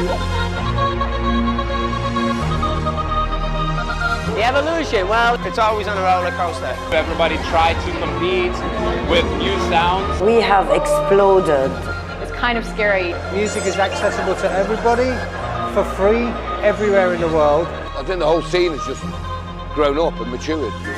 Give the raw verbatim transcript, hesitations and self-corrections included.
The evolution, well, it's always on a roller coaster. Everybody tried to compete with new sounds. We have exploded. It's kind of scary. Music is accessible to everybody, for free, everywhere in the world. I think the whole scene has just grown up and matured.